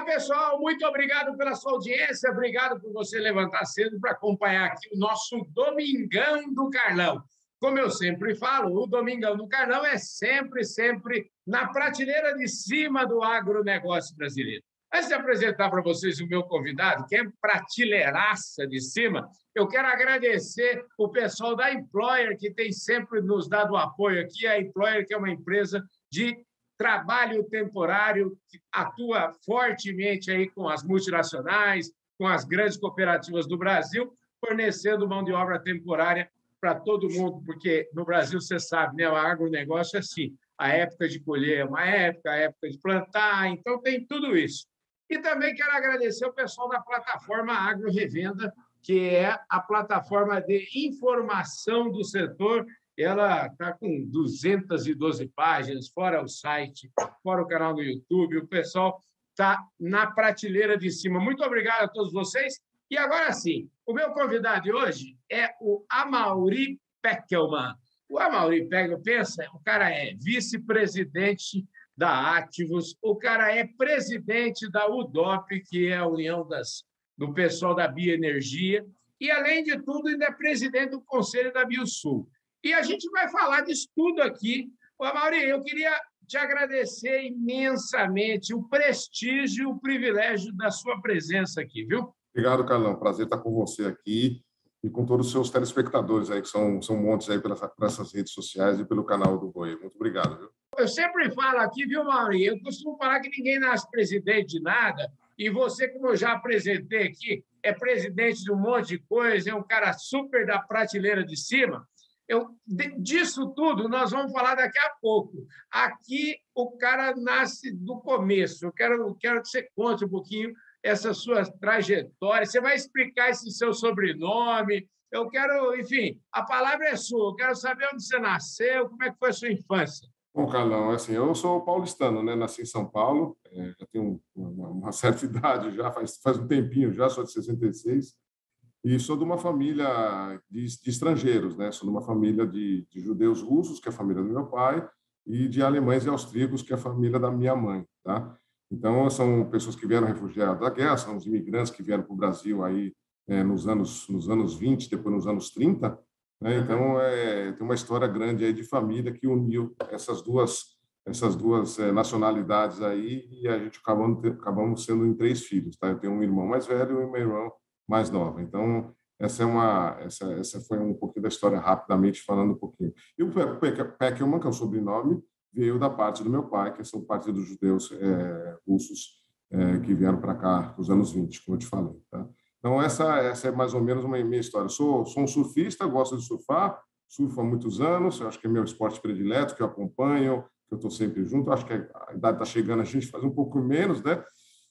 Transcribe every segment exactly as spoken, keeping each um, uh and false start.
pessoal, muito obrigado pela sua audiência, obrigado por você levantar cedo para acompanhar aqui o nosso Domingão do Carlão. Como eu sempre falo, o Domingão do Carlão é sempre, sempre na prateleira de cima do agronegócio brasileiro. Antes de apresentar para vocês o meu convidado, que é prateleiraça de cima, eu quero agradecer o pessoal da Employer, que tem sempre nos dado apoio aqui. A Employer, que é uma empresa de trabalho temporário, que atua fortemente aí com as multinacionais, com as grandes cooperativas do Brasil, fornecendo mão de obra temporária para todo mundo, porque no Brasil, você sabe, né, o agronegócio é assim, a época de colher é uma época, a época de plantar, então tem tudo isso. E também quero agradecer o pessoal da plataforma Agro Revenda, que é a plataforma de informação do setor. Ela está com duzentas e doze páginas, fora o site, fora o canal do YouTube. O pessoal está na prateleira de cima. Muito obrigado a todos vocês. E agora sim, o meu convidado de hoje é o Amaury Peckelman. O Amaury Peckelman, pensa, o cara é vice-presidente da Ativus, o cara é presidente da U D O P, que é a União das, do pessoal da Bioenergia, e, além de tudo, ainda é presidente do Conselho da Biosul. E a gente vai falar disso tudo aqui. Ô, Amaury, eu queria te agradecer imensamente o prestígio e o privilégio da sua presença aqui, viu? Obrigado, Carlão. Prazer estar com você aqui e com todos os seus telespectadores aí, que são, são montes aí pelas, por essas redes sociais e pelo canal do Boi. Muito obrigado, viu? Eu sempre falo aqui, viu, Amaury? Eu costumo falar que ninguém nasce presidente de nada, e você, como eu já apresentei aqui, é presidente de um monte de coisa, é um cara super da prateleira de cima. Eu, disso tudo nós vamos falar daqui a pouco. Aqui o cara nasce do começo. Eu quero, quero que você conte um pouquinho essa sua trajetória. Você vai explicar esse seu sobrenome. Eu quero, enfim, a palavra é sua. Eu quero saber onde você nasceu, como é que foi a sua infância. Bom, Carlão, assim, eu sou paulistano, né? Nasci em São Paulo, é, já tenho uma, uma certa idade, já faz, faz um tempinho, já sou de sessenta e seis. E sou de uma família de, de estrangeiros, né? Sou de uma família de, de judeus russos, que é a família do meu pai, e de alemães e austríacos, que é a família da minha mãe, tá? Então, são pessoas que vieram refugiadas da guerra, são os imigrantes que vieram para o Brasil aí é, nos anos nos anos vinte, depois nos anos trinta, né? Então, é, tem uma história grande aí de família que uniu essas duas essas duas é, nacionalidades aí, e a gente acabamos, acabamos sendo em três filhos, tá? Eu tenho um irmão mais velho e uma irmã mais nova. Então, essa é uma essa essa foi um pouquinho da história, rapidamente falando um pouquinho. E o Peckelman, que é o sobrenome, veio da parte do meu pai, que são parte dos judeus é, russos é, que vieram para cá nos anos vinte, como eu te falei, tá? Então, essa essa é mais ou menos uma minha história. Sou sou um surfista, gosto de surfar, surfo há muitos anos, eu acho que é meu esporte predileto, que eu acompanho, que eu estou sempre junto. Eu acho que a idade está chegando, a gente faz um pouco menos, né?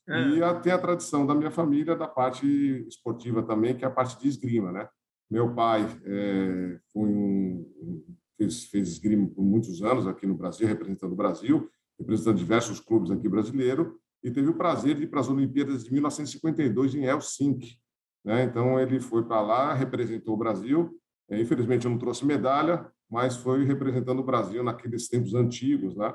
E tem a tradição da minha família da parte esportiva também, que é a parte de esgrima, né? Meu pai é, foi um, fez, fez esgrima por muitos anos aqui no Brasil, representando o Brasil, representando diversos clubes aqui brasileiros, e teve o prazer de ir para as Olimpíadas de mil novecentos e cinquenta e dois em Helsinki, né? Então, ele foi para lá, representou o Brasil. É, infelizmente, eu não trouxe medalha, mas foi representando o Brasil naqueles tempos antigos, né?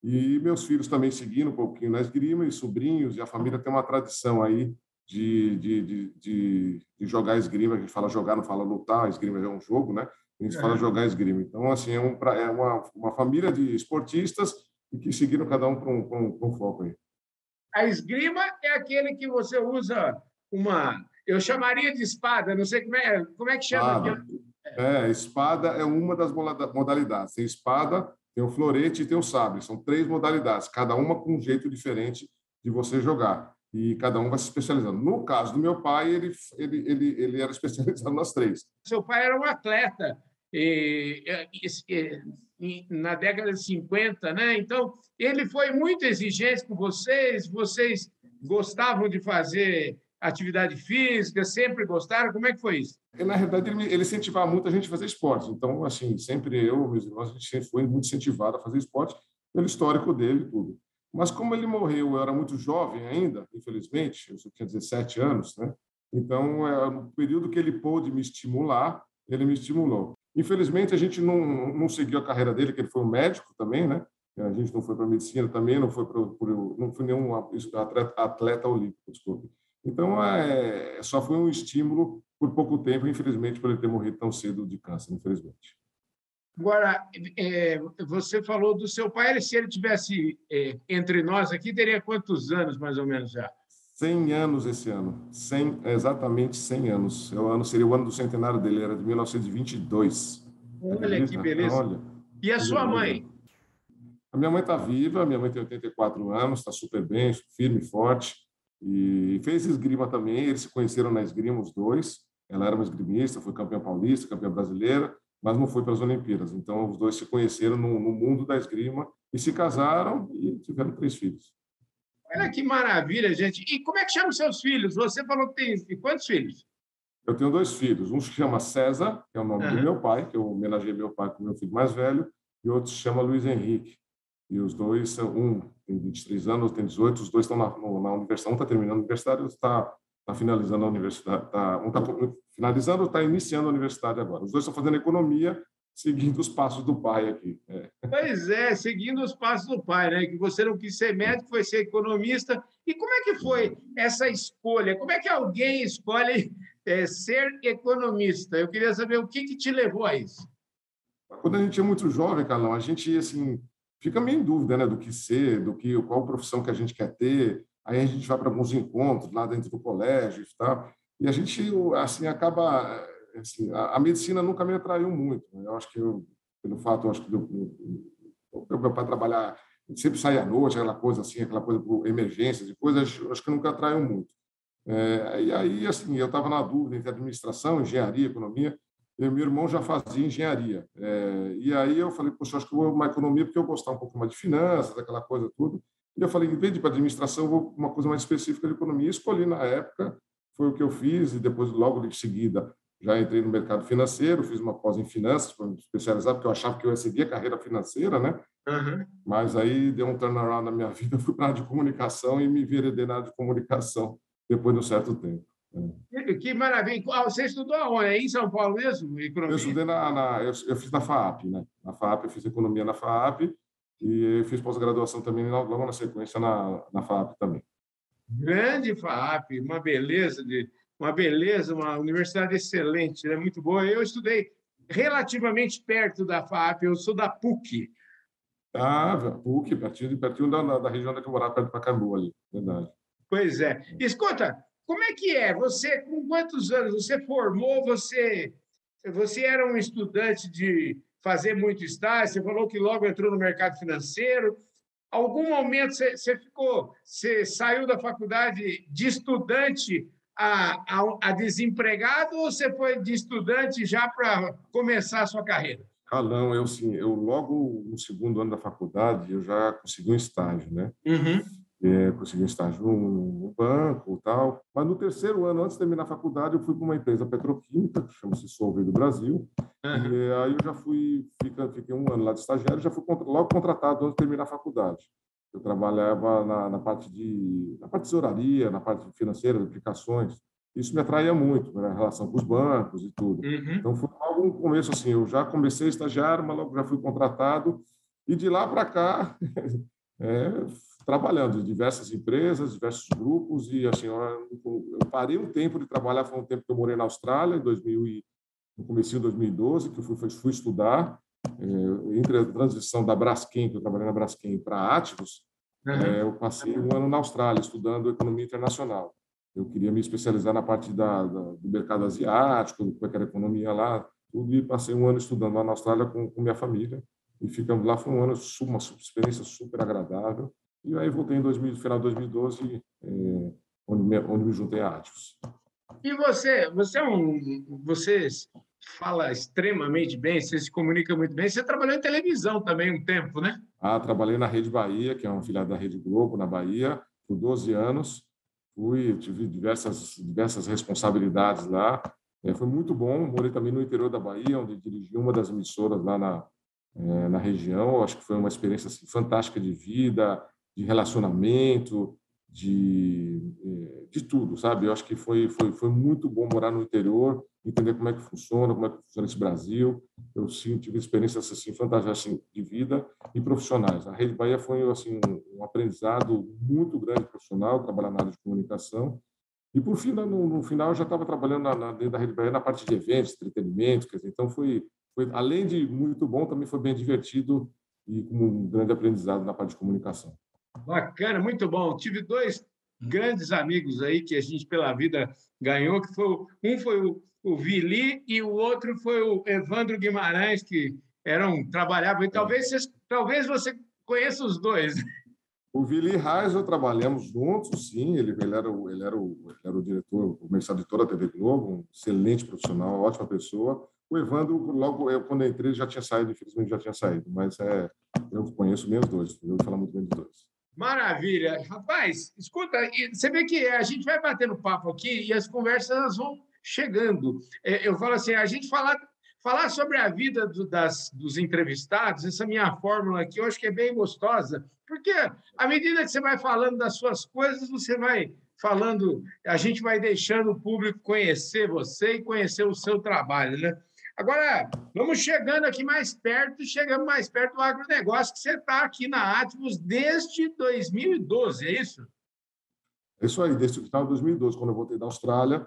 E meus filhos também seguiram um pouquinho na esgrima, e sobrinhos, e a família tem uma tradição aí de, de, de, de, de jogar esgrima. A gente fala jogar, não fala lutar, a esgrima é um jogo, né? A gente fala jogar esgrima. Então, assim, é, um, é uma, uma família de esportistas e que seguiram cada um para um, para um, para um foco aí. A esgrima é aquele que você usa uma... Eu chamaria de espada, não sei como é, como é que chama. Espada. É, espada é uma das modalidades. Tem espada, tem o florete e tem o sabre. São três modalidades, cada uma com um jeito diferente de você jogar. E cada um vai se especializando. No caso do meu pai, ele, ele, ele, ele era especializado nas três. Seu pai era um atleta e, e, e, na década de cinquenta, né? Então, ele foi muito exigente com vocês, vocês gostavam de fazer atividade física, sempre gostaram? Como é que foi isso? E, na realidade, ele, ele incentivava muito a gente a fazer esporte. Então, assim, sempre eu, meus irmãos, a gente sempre foi muito incentivado a fazer esporte pelo histórico dele e tudo. Mas como ele morreu, eu era muito jovem ainda, infelizmente, eu só tinha dezessete anos, né? Então, é, no período que ele pôde me estimular, ele me estimulou. Infelizmente, a gente não, não seguiu a carreira dele, que ele foi um médico também, né? A gente não foi para medicina, também não foi para não fui nenhum atleta, atleta olímpico, desculpe. Então, é, só foi um estímulo por pouco tempo, infelizmente, por ele ter morrido tão cedo de câncer, infelizmente. Agora, é, você falou do seu pai, ele, se ele tivesse é, entre nós aqui, teria quantos anos, mais ou menos, já? cem anos esse ano. cem, exatamente cem anos. É o ano, seria o ano do centenário dele, era de mil novecentos e vinte e dois. Olha que Acredita? beleza. Olha, E a que sua beleza. mãe? A minha mãe está viva, a minha mãe tem oitenta e quatro anos, está super bem, firme e forte. E fez esgrima também, eles se conheceram na esgrima, os dois. Ela era uma esgrimista, foi campeã paulista, campeã brasileira, mas não foi para as Olimpíadas. Então, os dois se conheceram no, no mundo da esgrima e se casaram e tiveram três filhos. Olha que maravilha, gente. E como é que chamam seus filhos? Você falou que tem quantos filhos? Eu tenho dois filhos. Um se chama César, que é o nome uhum. do meu pai, que eu homenageei meu pai com meu filho mais velho, e outro se chama Luiz Henrique. E os dois, um tem vinte e três anos, outro tem dezoito, os dois estão na, na universidade, um está terminando a universidade, outro está tá finalizando a universidade, tá, um está finalizando, outro está iniciando a universidade agora. Os dois estão fazendo economia, seguindo os passos do pai aqui. É. Pois é, seguindo os passos do pai, né? Que você não quis ser médico, foi ser economista. E como é que foi essa escolha? Como é que alguém escolhe é, ser economista? Eu queria saber o que, que te levou a isso. Quando a gente é muito jovem, Carlão, a gente assim fica meio em dúvida, né, do que ser, do que qual profissão que a gente quer ter. Aí a gente vai para alguns encontros lá dentro do colégio e tal. E a gente assim acaba assim, a, a medicina nunca me atraiu muito. Né? Eu acho que eu, pelo fato, eu acho que o meu pai trabalhar sempre sair à noite, aquela coisa assim, aquela coisa por emergências e coisas, acho que nunca atraiu muito. É, e aí assim, eu estava na dúvida entre administração, engenharia, economia. E meu irmão já fazia engenharia. É, e aí eu falei, poxa, acho que eu vou uma economia porque eu gostava um pouco mais de finanças, aquela coisa tudo. E eu falei, em vez de ir para administração, eu vou uma coisa mais específica de economia. E escolhi na época, foi o que eu fiz, e depois, logo em seguida, já entrei no mercado financeiro, fiz uma pós em finanças para me especializar, porque eu achava que eu ia seguir a carreira financeira, né? Uhum. Mas aí deu um turnaround na minha vida, fui para a área de comunicação e me enveredei na área de comunicação depois de um certo tempo. É. Que maravilha! Você estudou aonde? É em São Paulo mesmo? Economia? Eu estudei na, na eu, eu fiz na FAAP, né? Na FAAP, eu fiz economia na FAAP e eu fiz pós-graduação também logo na sequência na, na FAAP também. Grande FAAP, uma beleza de uma beleza, uma universidade excelente, é né? Muito boa. Eu estudei relativamente perto da FAAP, eu sou da PUC. Ah, PUC, pertinho, pertinho da, da região da que eu morava, perto de Pacaembu ali, verdade. Pois é. Escuta, como é que é? Você, com quantos anos você formou? Você, você era um estudante de fazer muito estágio, você falou que logo entrou no mercado financeiro. Algum momento você, você ficou, você saiu da faculdade de estudante a, a, a desempregado ou você foi de estudante já para começar a sua carreira? Ah, não, eu sim, eu logo no segundo ano da faculdade eu já consegui um estágio, né? Uhum. É, consegui um estágio no banco e tal. Mas no terceiro ano, antes de terminar a faculdade, eu fui para uma empresa petroquímica, que chama-se Solvay do Brasil. Uhum. E aí eu já fui, fiquei um ano lá de estagiário, já fui logo contratado antes de terminar a faculdade. Eu trabalhava na, na parte de na parte de tesouraria, na parte financeira, de aplicações. Isso me atraía muito, né, a relação com os bancos e tudo. Uhum. Então, foi logo um começo assim, eu já comecei a estagiário, mas logo já fui contratado. E de lá para cá, é, trabalhando em diversas empresas, diversos grupos, e assim, eu parei um tempo de trabalhar, foi um tempo que eu morei na Austrália, em dois mil e, no começo de dois mil e doze, que eu fui, fui estudar, é, entre a transição da Braskem, que eu trabalhei na Braskem, para Ativos, uhum. é, eu passei um ano na Austrália, estudando economia internacional. Eu queria me especializar na parte da, da, do mercado asiático, como é que era a economia lá, tudo, e passei um ano estudando lá na Austrália com, com minha família, e ficamos lá, foi um ano, uma experiência super agradável. E aí voltei em dois mil, final de dois mil e doze, é, onde, me, onde me juntei a Ativos. E você, você é um, você fala extremamente bem, você se comunica muito bem. Você trabalhou em televisão também um tempo, né? Ah, trabalhei na Rede Bahia, que é uma filial da Rede Globo, na Bahia, por doze anos. Fui, tive diversas, diversas responsabilidades lá. É, foi muito bom. Morei também no interior da Bahia, onde dirigi uma das emissoras lá na, é, na região. Acho que foi uma experiência assim, fantástica de vida, de relacionamento. de, de tudo, sabe? Eu acho que foi, foi, foi muito bom morar no interior, entender como é que funciona, como é que funciona esse Brasil. Eu sim, tive experiências assim, fantásticas assim, de vida e profissionais. A Rede Bahia foi assim, um, um aprendizado muito grande profissional, trabalhar na área de comunicação. E, por fim, no, no final, eu já estava trabalhando na, na, dentro da Rede Bahia na parte de eventos, entretenimento. Quer dizer, então, foi, foi, além de muito bom, também foi bem divertido e com um grande aprendizado na parte de comunicação. Bacana, muito bom. Tive dois grandes amigos aí que a gente pela vida ganhou, que foi o- um foi o, o Vili e o outro foi o Evandro Guimarães, que eram trabalhavam. E É. talvez vocês, talvez você conheça os dois. O Vili Reis, eu trabalhamos juntos, sim. Ele, ele, era o, ele, era o, ele era o diretor comercial de toda a T V Globo, um excelente profissional, ótima pessoa. O Evandro, logo eu, quando eu entrei, ele já tinha saído, infelizmente já tinha saído, mas é, eu conheço bem os dois, eu vou falar muito bem dos dois. Maravilha. Rapaz, escuta, e você vê que a gente vai batendo papo aqui e as conversas elas vão chegando. É, Eu falo assim, a gente falar, falar sobre a vida do- das, dos entrevistados, essa minha fórmula aqui, eu acho que é bem gostosa, porque à medida que você vai falando das suas coisas, você vai falando, a gente vai deixando o público conhecer você e conhecer o seu trabalho, né? Agora, vamos chegando aqui mais perto, chegamos mais perto do agronegócio, que você está aqui na Atmos desde dois mil e doze, é isso? É isso aí, desde o final de dois mil e doze, quando eu voltei da Austrália,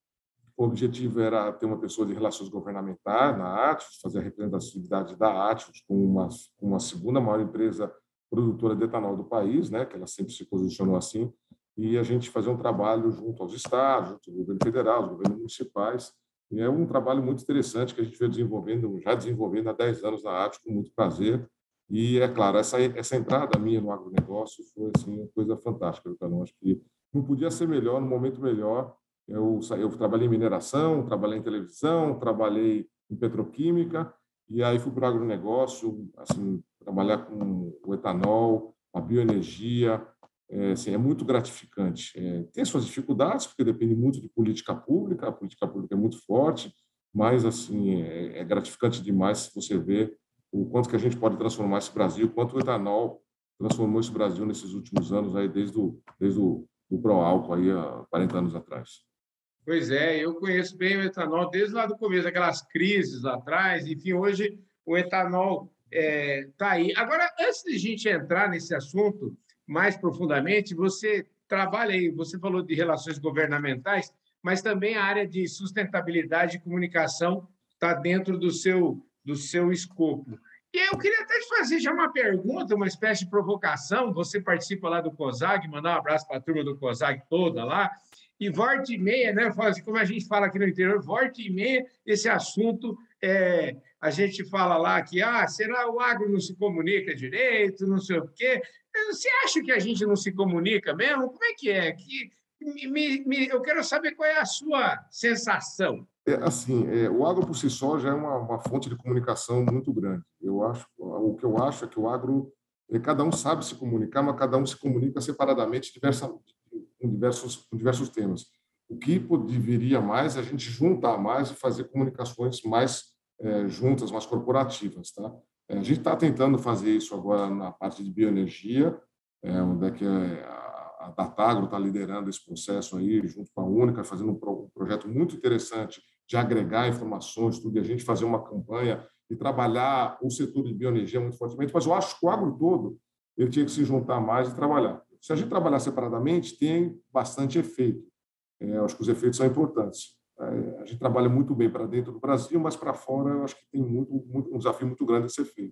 o objetivo era ter uma pessoa de relações governamentais na Ativos, fazer a representatividade da Ativos como uma, uma segunda maior empresa produtora de etanol do país, né, que ela sempre se posicionou assim, e a gente fazer um trabalho junto aos estados, junto ao governo federal, aos governos municipais, e é um trabalho muito interessante que a gente veio desenvolvendo, já desenvolvendo há dez anos na Ativos, com muito prazer. E, é claro, essa, essa entrada minha no agronegócio foi assim, uma coisa fantástica, eu acho que não podia ser melhor, no momento melhor. Eu, eu trabalhei em mineração, trabalhei em televisão, trabalhei em petroquímica, e aí fui para o agronegócio, assim, trabalhar com o etanol, a bioenergia. É, assim, é muito gratificante. É, tem suas dificuldades, porque depende muito de política pública, a política pública é muito forte, mas assim é, é gratificante demais se você vê o quanto que a gente pode transformar esse Brasil, quanto o etanol transformou esse Brasil nesses últimos anos, aí, desde o, desde o do pró-álcool aí, há quarenta anos atrás. Pois é, eu conheço bem o etanol desde lá do começo, aquelas crises lá atrás. Enfim, hoje o etanol está aí. Agora, antes de a gente entrar nesse assunto mais profundamente, você trabalha aí, você falou de relações governamentais, mas também a área de sustentabilidade e comunicação está dentro do seu, do seu escopo. E eu queria até te fazer já uma pergunta, uma espécie de provocação. Você participa lá do COSAG, mandar um abraço para a turma do COSAG toda lá. E volta e meia, né? Assim, como a gente fala aqui no interior, volta e meia, esse assunto, é, a gente fala lá que, ah, será o agro não se comunica direito, não sei o quê. Você acha que a gente não se comunica mesmo? Como é que é? Que, me, me, eu quero saber qual é a sua sensação. É, assim, é, o agro por si só já é uma, uma fonte de comunicação muito grande. Eu acho, o que eu acho é que o agro, é, cada um sabe se comunicar, mas cada um se comunica separadamente, diversa, com diversos, com diversos temas. O que deveria mais é a gente juntar mais e fazer comunicações mais é, juntas, mais corporativas, tá? É, a gente está tentando fazer isso agora na parte de bioenergia, é, onde é que a, a Datagro está liderando esse processo aí, junto com a Única, fazendo um, pro, um projeto muito interessante de agregar informações, tudo, e a gente fazer uma campanha e trabalhar o setor de bioenergia muito fortemente, mas eu acho que o agro todo ele tinha que se juntar mais e trabalhar. Se a gente trabalhar separadamente, tem bastante efeito. É, eu acho que os efeitos são importantes. É, a gente trabalha muito bem para dentro do Brasil, mas para fora eu acho que tem muito, muito, um desafio muito grande a ser feito.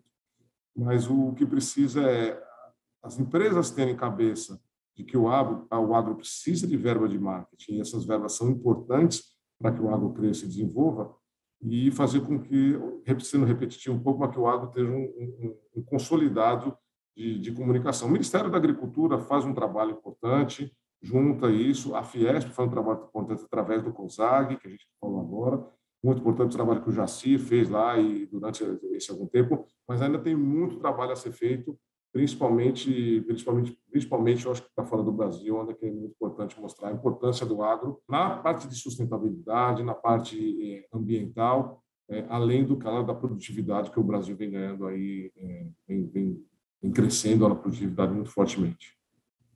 Mas o que precisa é as empresas terem cabeça de que o agro, o agro precisa de verba de marketing, e essas verbas são importantes para que o agro cresça e desenvolva, e fazer com que, sendo repetitivo um pouco, mas que o agro tenha um, um, um consolidado de, de comunicação. O Ministério da Agricultura faz um trabalho importante, junta isso, a Fiesp faz um trabalho importante através do COSAG, que a gente falou agora, muito importante o trabalho que o Jaci fez lá e durante esse algum tempo, mas ainda tem muito trabalho a ser feito, principalmente, principalmente, principalmente eu acho que está fora do Brasil, onde é muito importante mostrar a importância do agro na parte de sustentabilidade, na parte ambiental, além do canal da produtividade que o Brasil vem ganhando aí, vem, vem, vem crescendo na produtividade muito fortemente.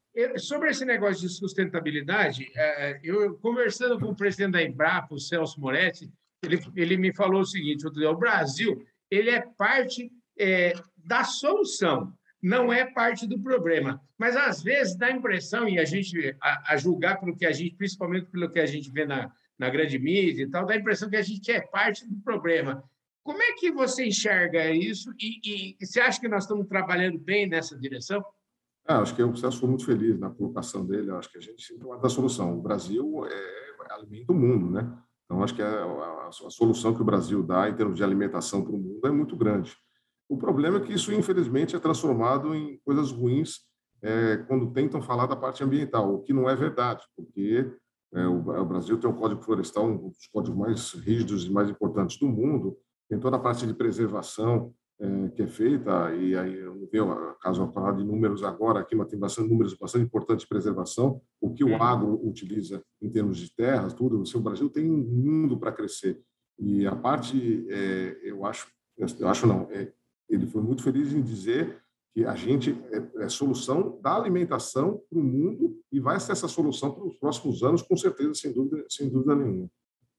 Eu, sobre esse negócio de sustentabilidade, é, eu conversando com o presidente da Embrapa, o Celso Moretti, ele, ele me falou o seguinte: o Brasil ele é parte é, da solução, não é parte do problema. Mas às vezes dá a impressão, e a gente a, a julgar pelo que a gente, principalmente pelo que a gente vê na, na grande mídia e tal, dá a impressão que a gente é parte do problema. Como é que você enxerga isso? E, e, e você acha que nós estamos trabalhando bem nessa direção? Ah, acho que o Celso foi muito feliz na colocação dele. Acho que a gente sempre vai dar solução. O Brasil é, alimenta o mundo, né? Então, acho que a, a, a solução que o Brasil dá em termos de alimentação para o mundo é muito grande. O problema é que isso, infelizmente, é transformado em coisas ruins é, quando tentam falar da parte ambiental, o que não é verdade, porque é, o, o Brasil tem um Código Florestal, um dos códigos mais rígidos e mais importantes do mundo, tem toda a parte de preservação, é, que é feita, e aí eu não tenho caso a falar de números agora, aqui, mas tem bastante números bastante importantes de preservação, o que o Uhum. agro utiliza em termos de terras, tudo, o Brasil tem um mundo para crescer. E a parte, é, eu acho, eu acho não, é, ele foi muito feliz em dizer que a gente é, é solução da alimentação para o mundo e vai ser essa solução para os próximos anos, com certeza, sem dúvida, sem dúvida nenhuma.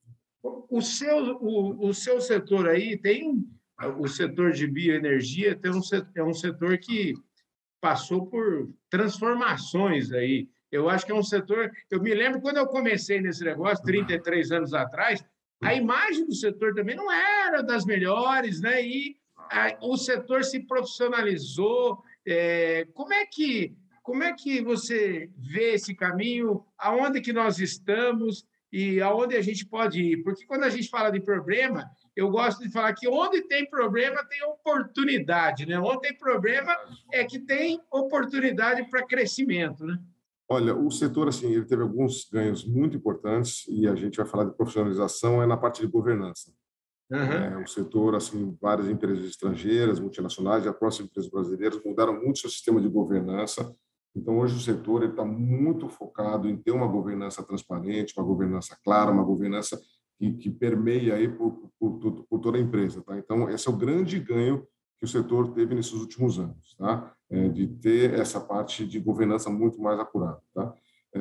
O seu, o, o seu setor aí tem o setor de bioenergia, tem um, é um setor que passou por transformações aí. Eu acho que é um setor. Eu me lembro quando eu comecei nesse negócio, trinta e três anos atrás, a imagem do setor também não era das melhores, né? E a, o setor se profissionalizou. É, como é que como é que você vê esse caminho? Aonde que nós estamos e aonde a gente pode ir? Porque quando a gente fala de problema, eu gosto de falar que onde tem problema tem oportunidade, né? Onde tem problema é que tem oportunidade para crescimento, né? Olha, o setor assim, ele teve alguns ganhos muito importantes e a gente vai falar de profissionalização é na parte de governança. Uhum. É, o setor, assim, várias empresas estrangeiras, multinacionais e as próprias empresas brasileiras mudaram muito seu sistema de governança. Então, hoje o setor está muito focado em ter uma governança transparente, uma governança clara, uma governança que, que permeia aí por, por, por, toda a empresa. Tá? Então, esse é o grande ganho que o setor teve nesses últimos anos, tá? É, de ter essa parte de governança muito mais acurada. Tá?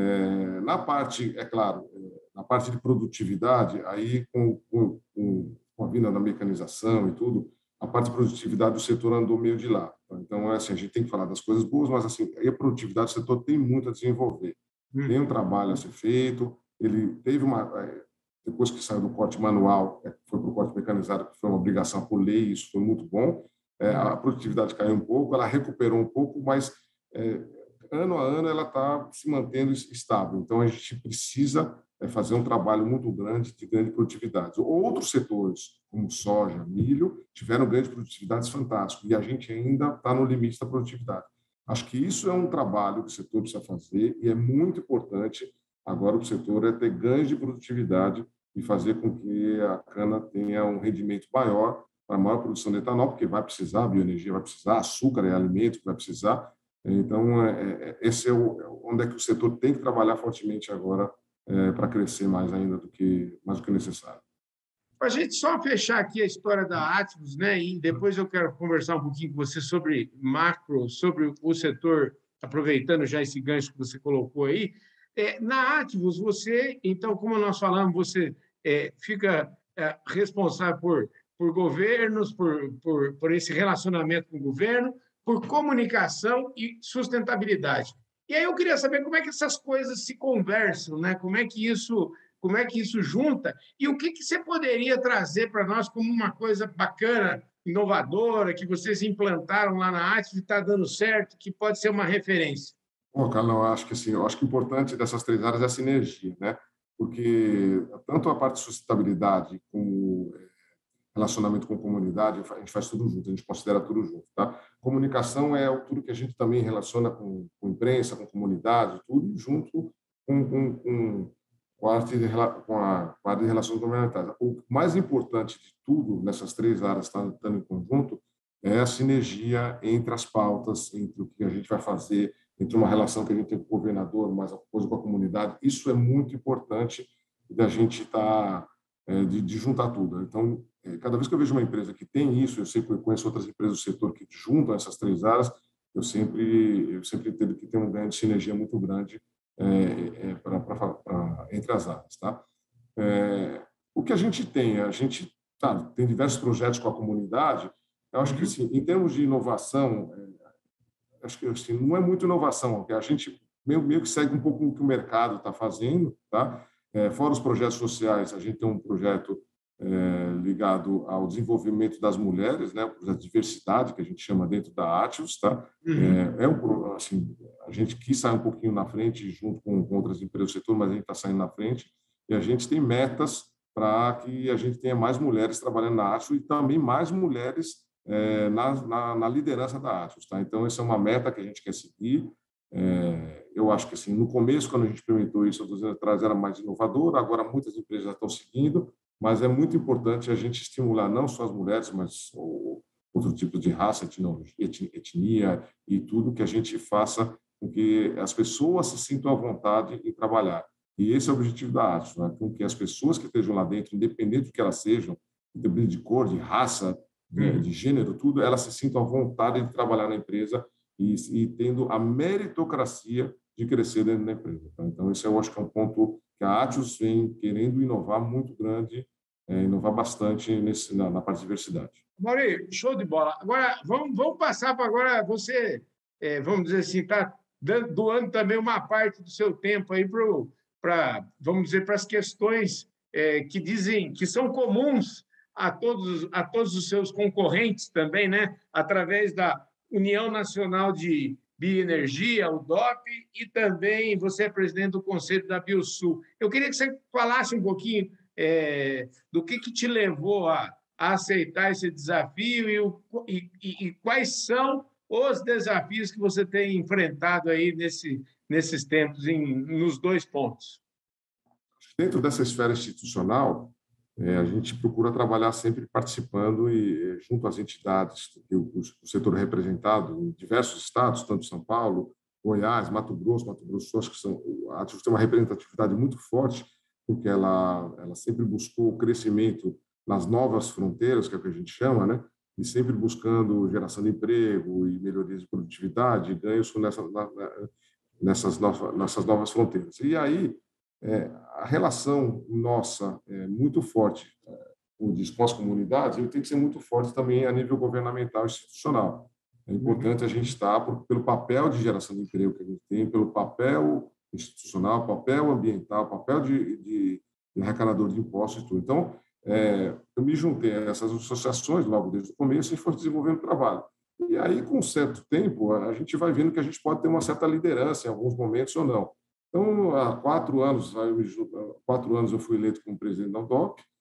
É, na parte, é claro, na parte de produtividade, aí com, com, com com a vinda da mecanização e tudo, a parte de produtividade do setor andou meio de lado. Tá? Então, é assim, a gente tem que falar das coisas boas, mas assim, a produtividade do setor tem muito a desenvolver. Tem um Uhum. trabalho a ser feito, ele teve uma... Depois que saiu do corte manual, foi para o corte mecanizado, que foi uma obrigação por lei, isso foi muito bom. É, a produtividade caiu um pouco, ela recuperou um pouco, mas é, ano a ano ela está se mantendo estável. Então, a gente precisa é fazer um trabalho muito grande de grande produtividade. Outros setores, como soja, milho, tiveram grandes produtividades fantásticas e a gente ainda está no limite da produtividade. Acho que isso é um trabalho que o setor precisa fazer e é muito importante agora o setor é ter ganhos de produtividade e fazer com que a cana tenha um rendimento maior para a maior produção de etanol, porque vai precisar, a bioenergia vai precisar, açúcar é alimento que vai precisar. Então, é, é, esse é o, onde é que o setor tem que trabalhar fortemente agora é, para crescer mais ainda do que mais do que necessário. Para a gente só fechar aqui a história da Atmos, né? E depois eu quero conversar um pouquinho com você sobre macro, sobre o setor, aproveitando já esse gancho que você colocou aí. É, na Atmos, você, então, como nós falamos, você é, fica é, responsável por, por governos, por, por, por esse relacionamento com o governo, por comunicação e sustentabilidade. E aí eu queria saber como é que essas coisas se conversam, né? Como é que isso, como é que isso junta e o que, que você poderia trazer para nós como uma coisa bacana, inovadora, que vocês implantaram lá na Atis e está dando certo, que pode ser uma referência? Bom, Carlos, eu acho que assim, eu acho que o importante dessas três áreas é a sinergia, né? Porque tanto a parte de sustentabilidade como relacionamento com comunidade, a gente faz tudo junto, a gente considera tudo junto, tá? Comunicação é tudo que a gente também relaciona com, com imprensa, com comunidade, tudo junto com, com, com, com, a arte de, com, a, com a área de relações governamentais. O mais importante de tudo nessas três áreas, estando em conjunto, é a sinergia entre as pautas, entre o que a gente vai fazer, entre uma relação que a gente tem com o governador, mais a coisa com a comunidade. Isso é muito importante da gente estar, tá, é, de, de juntar tudo. Então, cada vez que eu vejo uma empresa que tem isso, eu sei que eu conheço outras empresas do setor que juntam essas três áreas, eu sempre, eu sempre entendo que tem um ganho de sinergia muito grande é, é, pra, pra, pra, entre as áreas. Tá? É, o que a gente tem, a gente tá, tem diversos projetos com a comunidade. Eu acho que, Uhum. assim, em termos de inovação, é, acho que assim, não é muito inovação, a gente meio, meio que segue um pouco o que o mercado está fazendo. Tá? É, fora os projetos sociais, a gente tem um projeto é, ligado ao desenvolvimento das mulheres, né, o projeto de diversidade, que a gente chama dentro da Atios. Tá? Uhum. É, é um, assim, a gente quis sair um pouquinho na frente, junto com, com outras empresas do setor, mas a gente está saindo na frente, e a gente tem metas para que a gente tenha mais mulheres trabalhando na Atios e também mais mulheres é, na, na, na liderança da Atios. Tá? Então, essa é uma meta que a gente quer seguir. É, eu acho que, assim, no começo, quando a gente implementou isso, há dois anos atrás, era mais inovador, agora muitas empresas já estão seguindo, mas é muito importante a gente estimular não só as mulheres, mas o, outro tipo de raça, etnia e tudo, que a gente faça com que as pessoas se sintam à vontade em trabalhar. E esse é o objetivo da Atos, né? Com que as pessoas que estejam lá dentro, independente do que elas sejam, independente de cor, de raça, de, de Uhum. gênero, tudo, elas se sintam à vontade de trabalhar na empresa e, e tendo a meritocracia de crescer dentro da empresa. Tá? Então, esse eu acho que é um ponto que a Atos vem querendo inovar muito grande, é, inovar bastante nesse, na, na parte de diversidade. Mauri, show de bola. Agora, vamos, vamos passar para agora você, é, vamos dizer assim, está doando também uma parte do seu tempo aí para, vamos dizer, para as questões é, que dizem que são comuns a todos, a todos os seus concorrentes também, né? Através da União Nacional de Bioenergia, o D O P, e também você é presidente do Conselho da Biosul. Eu queria que você falasse um pouquinho é, do que, que te levou a a aceitar esse desafio e, o, e, e, quais são os desafios que você tem enfrentado aí nesse, nesses tempos, em, nos dois pontos. Dentro dessa esfera institucional, é, a gente procura trabalhar sempre participando e junto às entidades que o, o setor é representado em diversos estados, tanto São Paulo, Goiás, Mato Grosso, Mato Grosso, acho que são, a Ativos tem uma representatividade muito forte, porque ela, ela sempre buscou o crescimento nas novas fronteiras, que é o que a gente chama, né? E sempre buscando geração de emprego e melhorias de produtividade, ganhos nessa, nessas, novas, nessas novas fronteiras. E aí, é, a relação nossa é muito forte, é, como diz, com as comunidades, ele tem que ser muito forte também a nível governamental e institucional. É importante a gente estar por, pelo papel de geração de emprego que a gente tem, pelo papel institucional, papel ambiental, papel de, de, de arrecadador de impostos e tudo. Então, é, eu me juntei a essas associações logo desde o começo e foi desenvolvendo trabalho. E aí, com um certo tempo, a gente vai vendo que a gente pode ter uma certa liderança em alguns momentos ou não. Então, há quatro anos, há quatro anos eu fui eleito como presidente da U D O P.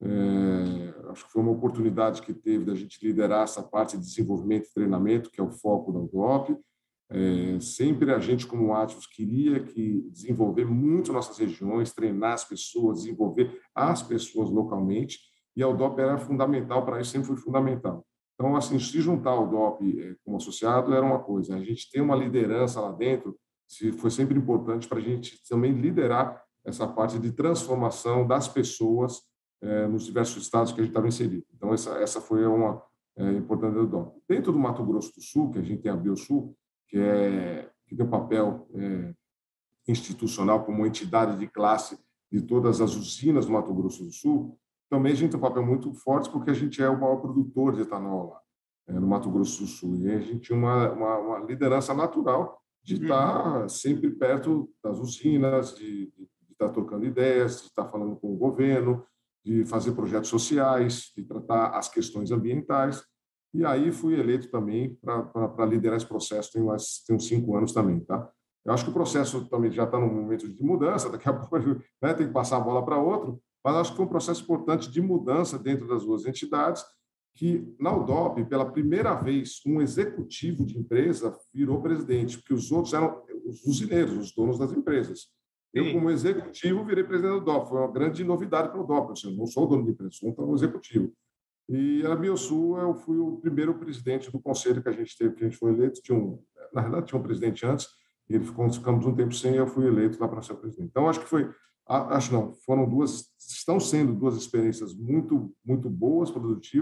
É, acho que foi uma oportunidade que teve da gente liderar essa parte de desenvolvimento e treinamento, que é o foco da U D O P. É, sempre a gente, como Ativos, queria que desenvolver muito nossas regiões, treinar as pessoas, desenvolver as pessoas localmente, e a U D O P era fundamental para isso, sempre foi fundamental. Então, assim, se juntar ao U D O P como associado era uma coisa, a gente ter uma liderança lá dentro foi sempre importante para a gente também liderar essa parte de transformação das pessoas eh, nos diversos estados que a gente estava inserido. Então, essa, essa foi uma é, importante do U D O P. Dentro do Mato Grosso do Sul, que a gente tem a Biosul, que, é, que tem um papel é, institucional como entidade de classe de todas as usinas do Mato Grosso do Sul, também a gente tem um papel muito forte porque a gente é o maior produtor de etanol lá, é, no Mato Grosso do Sul. E a gente tinha uma, uma, uma liderança natural de estar sempre perto das usinas, de, de, de estar trocando ideias, de estar falando com o governo, de fazer projetos sociais, de tratar as questões ambientais. E aí fui eleito também para liderar esse processo, tem, umas, tem uns cinco anos também. Tá? Eu acho que o processo também já está num momento de mudança, daqui a pouco, né, tem que passar a bola para outro, mas acho que foi um processo importante de mudança dentro das duas entidades, que na U D O P, pela primeira vez, um executivo de empresa virou presidente, porque os outros eram os usineiros, os donos das empresas. Eu, como executivo, virei presidente do U D O P. Foi uma grande novidade para o U D O P. Eu não sou o dono de empresa, sou um executivo. E a Biosul, eu fui o primeiro presidente do conselho que a gente teve, que a gente foi eleito. Tinha um, na verdade, tinha um presidente antes, e ele ficou, ficamos um tempo sem, e eu fui eleito lá para ser presidente. Então, acho que foi, acho não, foram duas, estão sendo duas experiências muito, muito boas, produtivas,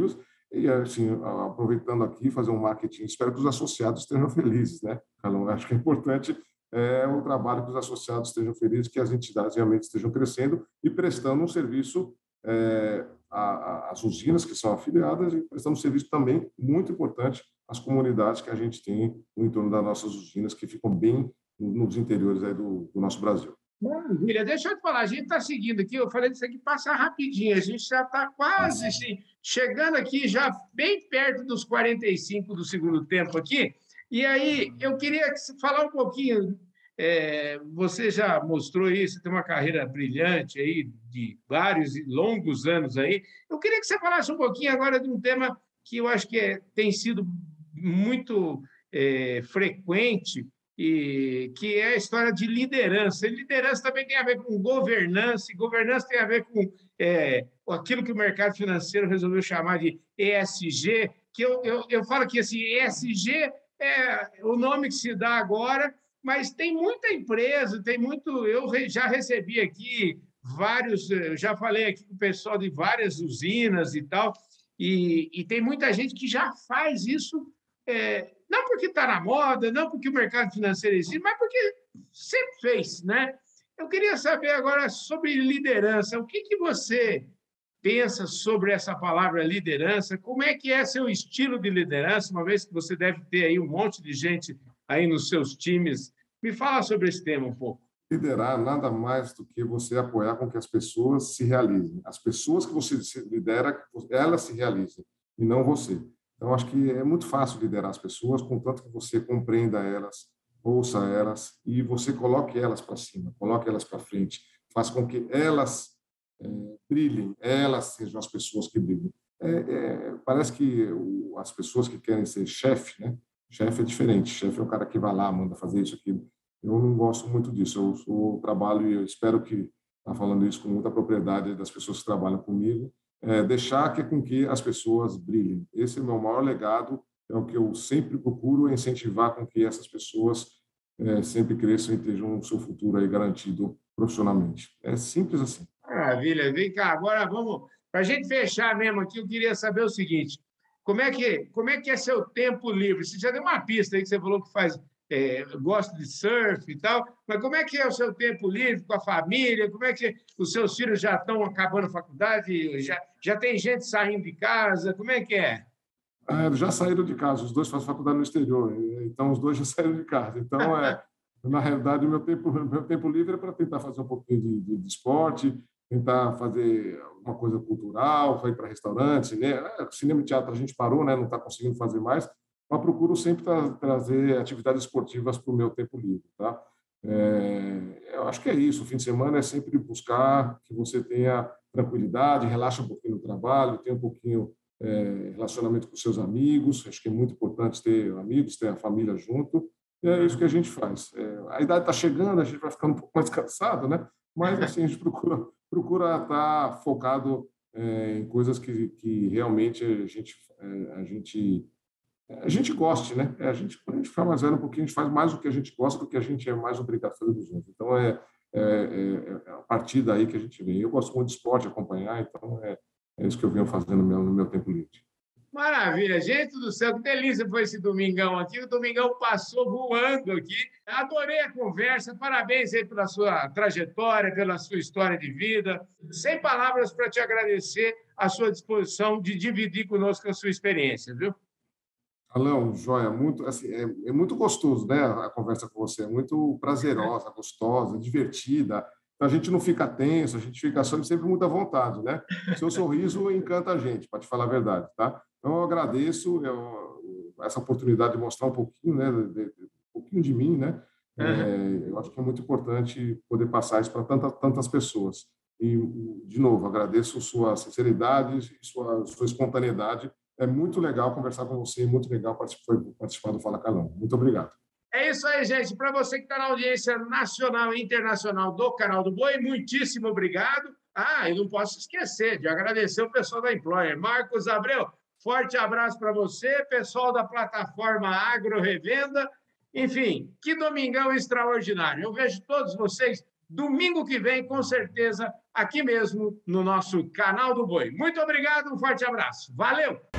E, assim, aproveitando aqui, fazer um marketing, espero que os associados estejam felizes, né, Carlão? Acho que é importante é, o trabalho que os associados estejam felizes, que as entidades realmente estejam crescendo e prestando um serviço é, às usinas que são afiliadas e prestando um serviço também muito importante às comunidades que a gente tem no entorno das nossas usinas, que ficam bem nos interiores aí do, do nosso Brasil. Maravilha, deixa eu te falar, a gente está seguindo aqui, eu falei disso aqui passar rapidinho, a gente já está quase assim, chegando aqui, já bem perto dos quarenta e cinco do segundo tempo aqui, e aí eu queria falar um pouquinho, é, você já mostrou isso, tem uma carreira brilhante aí, de vários e longos anos aí, eu queria que você falasse um pouquinho agora de um tema que eu acho que é, tem sido muito é, frequente, e que é a história de liderança. E liderança também tem a ver com governança, e governança tem a ver com é, aquilo que o mercado financeiro resolveu chamar de E S G, que eu, eu, eu falo que assim, E S G é o nome que se dá agora, mas tem muita empresa, tem muito. Eu já recebi aqui vários, eu já falei aqui com o pessoal de várias usinas e tal, e, e tem muita gente que já faz isso. É, não porque está na moda, não porque o mercado financeiro existe, mas porque sempre fez, né? Eu queria saber agora sobre liderança. O que, que você pensa sobre essa palavra liderança? Como é que é seu estilo de liderança, uma vez que você deve ter aí um monte de gente aí nos seus times? Me fala sobre esse tema um pouco. Liderar nada mais do que você apoiar com que as pessoas se realizem. As pessoas que você lidera, elas se realizem, e não você. Então, acho que é muito fácil liderar as pessoas, contanto que você compreenda elas, ouça elas e você coloque elas para cima, coloque elas para frente, faça com que elas é, brilhem, elas sejam as pessoas que brilhem. É, é, parece que o, as pessoas que querem ser chefe, né? Chefe é diferente, chefe é o cara que vai lá, manda fazer isso, aquilo. Eu não gosto muito disso, eu, eu trabalho e eu espero que, está falando isso com muita propriedade das pessoas que trabalham comigo, É, deixar que, com que as pessoas brilhem. Esse é o meu maior legado, é o que eu sempre procuro, é incentivar com que essas pessoas é, sempre cresçam e tenham o seu futuro aí garantido profissionalmente. É simples assim. Maravilha. Vem cá, agora vamos... Para a gente fechar mesmo aqui, eu queria saber o seguinte, como é que, como é, que é seu tempo livre? Você já deu uma pista aí que você falou que faz... É, gosta de surf e tal, mas como é que é o seu tempo livre com a família? Como é que os seus filhos já estão acabando a faculdade? Já, já tem gente saindo de casa? Como é que é? Ah, eles já saíram de casa, os dois fazem faculdade no exterior, então os dois já saíram de casa. Então, é, na realidade, o meu tempo, meu tempo livre é para tentar fazer um pouquinho de, de, de esporte, tentar fazer alguma coisa cultural, ir para restaurante, cinema. Cinema e teatro a gente parou, né? Não está conseguindo fazer mais, mas procuro sempre tra trazer atividades esportivas para o meu tempo livre, tá? É, eu acho que é isso. O fim de semana é sempre buscar que você tenha tranquilidade, relaxa um pouquinho no trabalho, tenha um pouquinho é, relacionamento com seus amigos. Acho que é muito importante ter amigos, ter a família junto. E é isso que a gente faz. É, a idade está chegando, a gente vai ficando um pouco mais cansado, né? Mas assim a gente procura procura estar focado é, em coisas que, que realmente a gente é, a gente a gente goste, né? É, a gente, quando a gente fica mais velho um pouquinho, a gente faz mais o que a gente gosta do que a gente é mais obrigado a fazer dos outros. Então, é, é, é, é a partir daí que a gente vem. Eu gosto muito de esporte, acompanhar, então é, é isso que eu venho fazendo no meu, no meu tempo livre. Maravilha, gente do céu, que delícia foi esse domingão aqui. O domingão passou voando aqui. Adorei a conversa, parabéns aí pela sua trajetória, pela sua história de vida. Sem palavras para te agradecer a sua disposição de dividir conosco a sua experiência, viu? Alão, joia, muito, assim, é, é muito gostoso, né? A conversa com você é muito prazerosa, gostosa, divertida. Então, a gente não fica tenso, a gente fica sempre muito à vontade, né? Seu sorriso encanta a gente, para te falar a verdade, tá? Então, eu agradeço eu, essa oportunidade de mostrar um pouquinho, né? De, de, um pouquinho de mim, né? É, eu acho que é muito importante poder passar isso para tantas, tantas pessoas. E, de novo, agradeço sua sinceridade e sua, sua espontaneidade. É muito legal conversar com você, muito legal participar, participar do Fala Calão. Muito obrigado. É isso aí, gente. Para você que está na audiência nacional e internacional do Canal do Boi, muitíssimo obrigado. Ah, e não posso esquecer de agradecer o pessoal da Employer. Marcos Abreu, forte abraço para você, pessoal da plataforma Agro Revenda. Enfim, que domingão extraordinário. Eu vejo todos vocês domingo que vem, com certeza, aqui mesmo no nosso Canal do Boi. Muito obrigado, um forte abraço. Valeu!